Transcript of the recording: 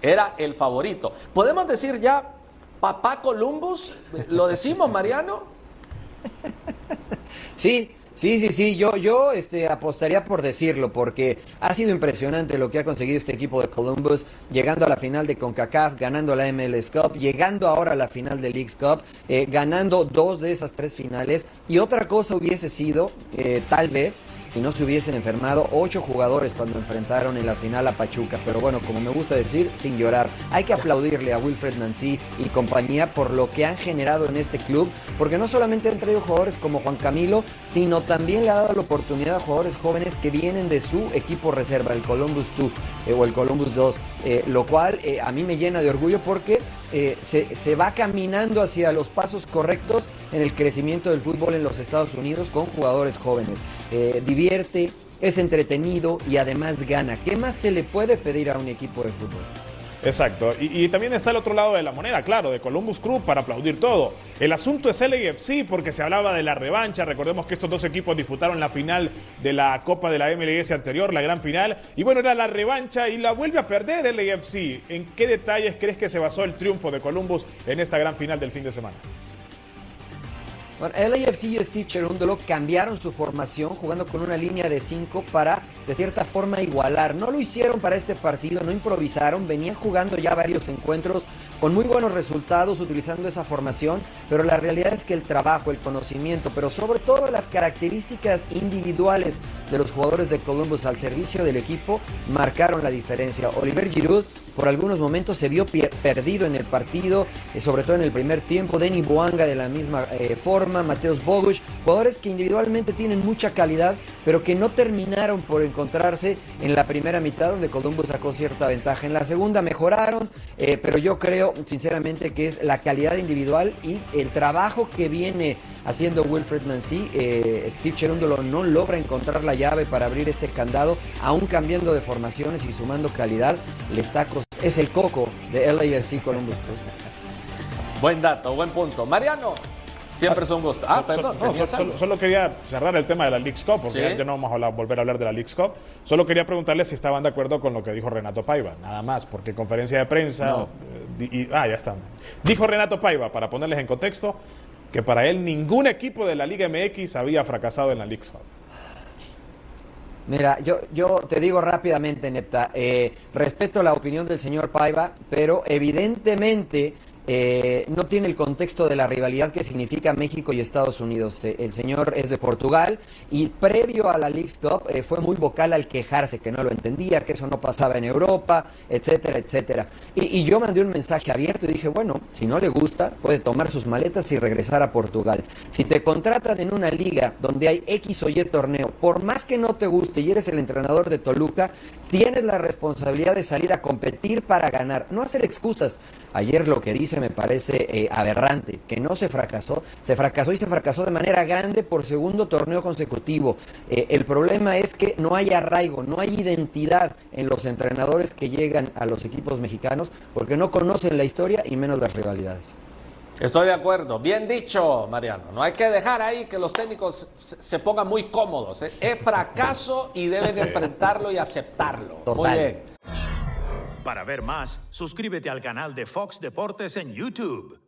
era el favorito. ¿Podemos decir ya Papá Columbus? ¿Lo decimos, Mariano? Sí. Yo apostaría por decirlo, porque ha sido impresionante lo que ha conseguido este equipo de Columbus, llegando a la final de CONCACAF, ganando la MLS Cup, llegando ahora a la final de Leagues Cup, ganando 2 de esas 3 finales. Y otra cosa hubiese sido, tal vez, si no se hubiesen enfermado 8 jugadores cuando enfrentaron en la final a Pachuca. Pero bueno, como me gusta decir, sin llorar. Hay que aplaudirle a Wilfred Nancy y compañía por lo que han generado en este club, porque no solamente han traído jugadores como Juan Camilo, sino también le ha dado la oportunidad a jugadores jóvenes que vienen de su equipo reserva, el Columbus 2 o el Columbus 2, lo cual a mí me llena de orgullo porque se va caminando hacia los pasos correctos en el crecimiento del fútbol en los Estados Unidos con jugadores jóvenes. Divierte, es entretenido y además gana. ¿Qué más se le puede pedir a un equipo de fútbol? Exacto, y también está el otro lado de la moneda, claro, de Columbus Crew para aplaudir todo. El asunto es LAFC porque se hablaba de la revancha. Recordemos que estos dos equipos disputaron la final de la Copa de la MLS anterior, la gran final, y bueno, era la revancha y la vuelve a perder LAFC. ¿En qué detalles crees que se basó el triunfo de Columbus en esta gran final del fin de semana? Bueno, LAFC y Steve Cherundolo cambiaron su formación jugando con una línea de 5 para, de cierta forma, igualar. No lo hicieron para este partido, no improvisaron, venían jugando ya varios encuentros con muy buenos resultados utilizando esa formación, pero la realidad es que el trabajo, el conocimiento, pero sobre todo las características individuales de los jugadores de Columbus al servicio del equipo marcaron la diferencia. Oliver Giroud por algunos momentos se vio perdido en el partido, sobre todo en el primer tiempo. Denny Bouanga de la misma forma, Mateusz Bogusz, jugadores que individualmente tienen mucha calidad, pero que no terminaron por encontrarse en la primera mitad, donde Columbus sacó cierta ventaja. En la segunda mejoraron, pero yo creo sinceramente que es la calidad individual y el trabajo que viene haciendo Wilfred Nancy. Steve Cherundolo no logra encontrar la llave para abrir este candado, aún cambiando de formaciones y sumando calidad. Es el coco de LAFC Columbus Crew. Buen dato, buen punto. Mariano, siempre es un gusto. Perdón. Solo quería cerrar el tema de la Leagues Cup, porque ya no vamos a volver a hablar de la Leagues Cup. Solo quería preguntarle si estaban de acuerdo con lo que dijo Renato Paiva, nada más, porque conferencia de prensa... No. Ya está. Dijo Renato Paiva, para ponerles en contexto, que para él ningún equipo de la Liga MX había fracasado en la Leagues Cup. Mira, yo te digo rápidamente, Nepta, respeto la opinión del señor Paiva, pero evidentemente no tiene el contexto de la rivalidad que significa México y Estados Unidos. El señor es de Portugal y previo a la Leagues Cup fue muy vocal al quejarse que no lo entendía, que eso no pasaba en Europa, etcétera, etcétera. Y yo mandé un mensaje abierto y dije, bueno, si no le gusta, puede tomar sus maletas y regresar a Portugal. Si te contratan en una liga donde hay X o Y torneo, por más que no te guste y eres el entrenador de Toluca, tienes la responsabilidad de salir a competir para ganar, no hacer excusas. Ayer lo que dice me parece aberrante, que no se fracasó y se fracasó de manera grande por segundo torneo consecutivo. El problema es que no hay arraigo, no hay identidad en los entrenadores que llegan a los equipos mexicanos porque no conocen la historia y menos las rivalidades. Estoy de acuerdo. Bien dicho, Mariano. No hay que dejar ahí que los técnicos se pongan muy cómodos. Es fracaso y deben enfrentarlo y aceptarlo. Total. Muy bien. Para ver más, suscríbete al canal de Fox Deportes en YouTube.